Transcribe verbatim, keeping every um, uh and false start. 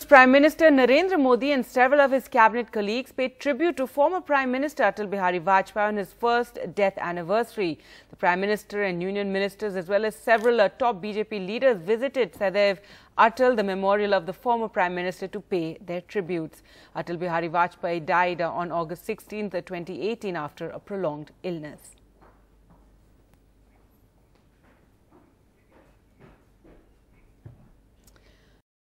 Prime Minister Narendra Modi and several of his cabinet colleagues paid tribute to former Prime Minister Atal Bihari Vajpayee on his first death anniversary. The Prime Minister and Union Ministers as well as several uh, top B J P leaders visited Sadaiv Atal, the memorial of the former Prime Minister, to pay their tributes. Atal Bihari Vajpayee died uh, on August sixteenth, twenty eighteen after a prolonged illness.